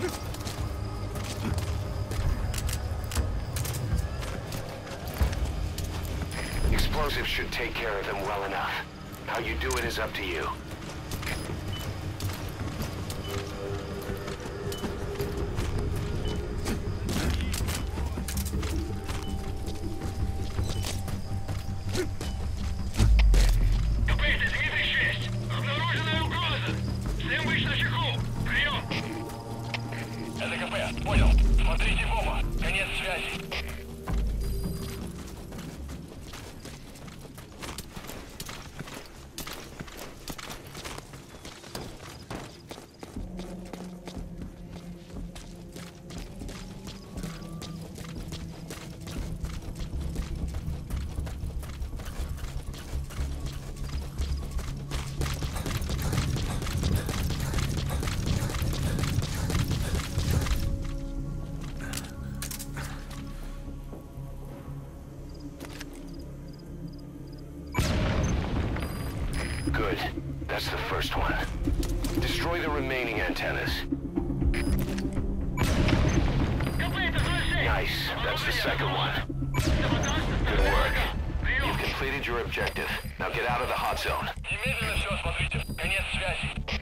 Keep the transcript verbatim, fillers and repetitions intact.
Explosives should take care of them well enough. How you do it is up to you. Понял. Смотрите в оба. Конец связи. Good. That's the first one. Destroy the remaining antennas. Nice. That's the second one. Good work. You've completed your objective. Now get out of the hot zone. Немедленно все, смотрите. Конец связи.